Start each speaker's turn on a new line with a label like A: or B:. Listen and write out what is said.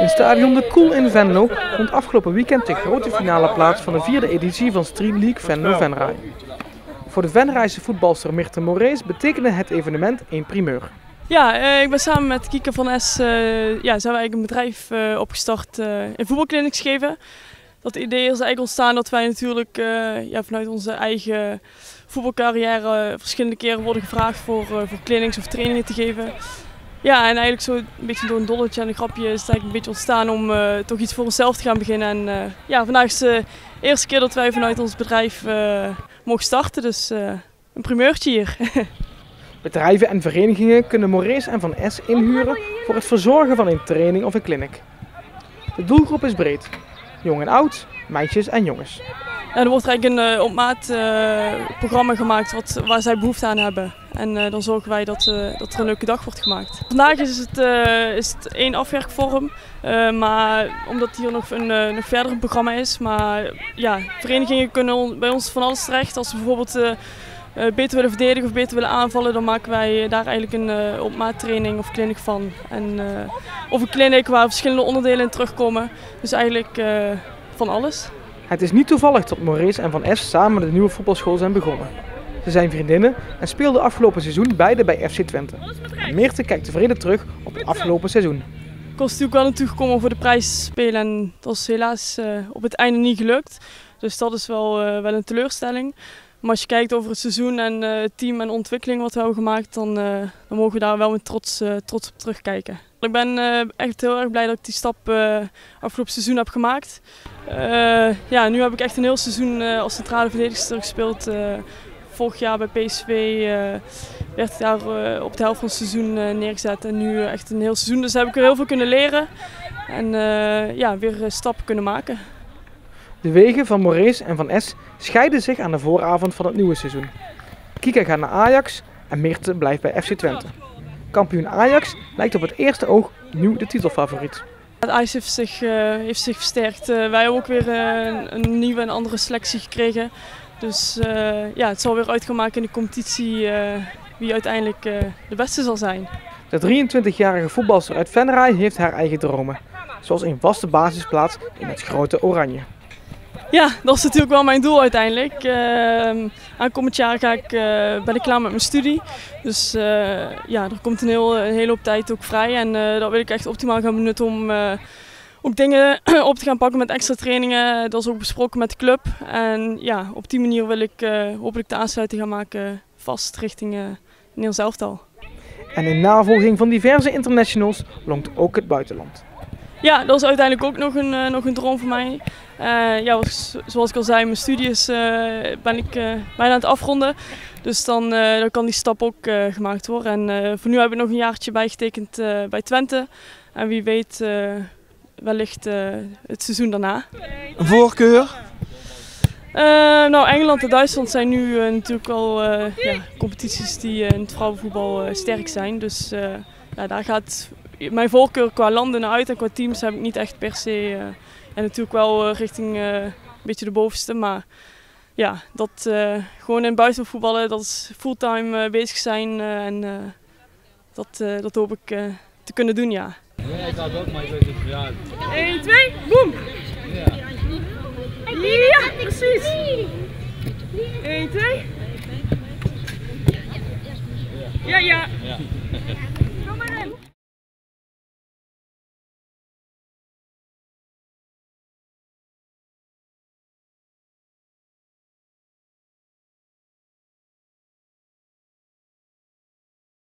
A: In stadion De Koel in Venlo vond afgelopen weekend de grote finale plaats van de 4e editie van Street League Venlo-Venray. Voor de Venrayse voetbalster Mirte Moraes betekende het evenement een primeur.
B: Ja, ik ben samen met Kieke van S zijn we eigenlijk een bedrijf opgestart in voetbalclinics geven. Dat idee is eigenlijk ontstaan dat wij natuurlijk vanuit onze eigen voetbalcarrière verschillende keren worden gevraagd voor clinics of trainingen te geven. Ja, en eigenlijk zo een beetje door een dolletje en een grapje is het eigenlijk een beetje ontstaan om toch iets voor onszelf te gaan beginnen. En vandaag is de eerste keer dat wij vanuit ons bedrijf mogen starten, dus een primeurtje hier.
A: Bedrijven en verenigingen kunnen Moraes en Van S inhuren voor het verzorgen van een training of een clinic. De doelgroep is breed. Jong en oud, meisjes en jongens.
B: Ja, er wordt eigenlijk een op maat programma gemaakt waar zij behoefte aan hebben. En dan zorgen wij dat er een leuke dag wordt gemaakt. Vandaag is het één afwerkvorm, maar omdat hier nog verder een programma is. Maar ja, verenigingen kunnen bij ons van alles terecht. Als ze bijvoorbeeld beter willen verdedigen of beter willen aanvallen, dan maken wij daar eigenlijk een op maat training of clinic van. Of een clinic waar verschillende onderdelen in terugkomen. Dus eigenlijk van alles.
A: Het is niet toevallig dat Moraes en Van S samen de nieuwe voetbalschool zijn begonnen. Ze zijn vriendinnen en speelden afgelopen seizoen beide bij FC Twente. En Mirte kijkt tevreden terug op het afgelopen seizoen.
B: Ik was natuurlijk wel naartoe gekomen om voor de prijs te spelen en dat is helaas op het einde niet gelukt. Dus dat is wel een teleurstelling. Maar als je kijkt over het seizoen en het team en de ontwikkeling wat we hebben gemaakt, dan mogen we daar wel met trots op terugkijken. Ik ben echt heel erg blij dat ik die stap afgelopen seizoen heb gemaakt. Nu heb ik echt een heel seizoen als centrale verdedigster gespeeld. Vorig jaar bij PSV werd ik daar op de helft van het seizoen neergezet en nu echt een heel seizoen. Dus heb ik er heel veel kunnen leren en weer stappen kunnen maken.
A: De wegen van Moraes en Van S scheiden zich aan de vooravond van het nieuwe seizoen. Kieke gaat naar Ajax en Mirte blijft bij FC Twente. Kampioen Ajax lijkt op het eerste oog nu de titelfavoriet.
B: Ajax heeft zich versterkt. Wij hebben ook weer een nieuwe en andere selectie gekregen. Dus het zal weer uit gaan maken in de competitie wie uiteindelijk de beste zal zijn.
A: De 23-jarige voetbalster uit Venray heeft haar eigen dromen. Zoals een vaste basisplaats in het grote Oranje.
B: Ja, dat is natuurlijk wel mijn doel uiteindelijk. Aankomend jaar ben ik klaar met mijn studie. Dus er komt een hele hoop tijd ook vrij. En dat wil ik echt optimaal gaan benutten om ook dingen op te gaan pakken met extra trainingen. Dat is ook besproken met de club. En ja, op die manier wil ik hopelijk de aansluiting gaan maken vast richting Nederlands elftal. En
A: in navolging van diverse internationals lonkt ook het buitenland.
B: Ja, dat is uiteindelijk ook nog een droom voor mij. Zoals ik al zei, mijn studies ben ik bijna aan het afronden. Dus dan kan die stap ook gemaakt worden. En voor nu heb ik nog een jaartje bijgetekend bij Twente. En wie weet wellicht het seizoen daarna.
C: Een voorkeur?
B: Engeland en Duitsland zijn nu natuurlijk al competities die in het vrouwenvoetbal sterk zijn. Dus daar gaat mijn voorkeur qua landen naar uit en qua teams heb ik niet echt per se. En natuurlijk wel richting een beetje de bovenste, maar ja, dat gewoon in het buitenland voetballen, dat is fulltime bezig zijn dat hoop ik te kunnen doen, ja.
D: Ja, ik had ook maar zo ja.
B: 1, 2, boem! Ja, precies! 1, 2. Ja.